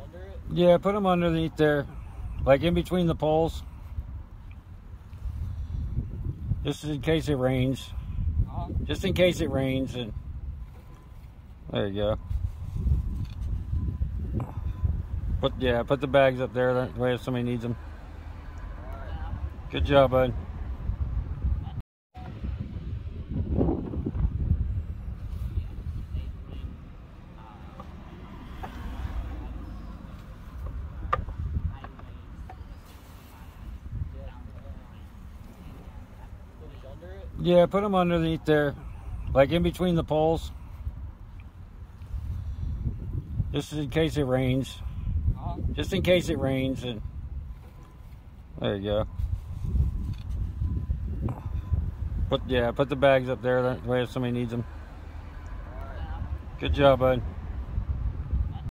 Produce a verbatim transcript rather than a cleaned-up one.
under it? Yeah, put them underneath there, like in between the poles. Just in case it rains. Uh-huh. Just in case it rains, and there you go. Put yeah, put the bags up there that way if somebody needs them. Good job, bud. Yeah, put them underneath there, like in between the poles. Just in case it rains. Uh-huh. Just in case it rains, and there you go. Put yeah, put the bags up there that way if somebody needs them. Good job, bud.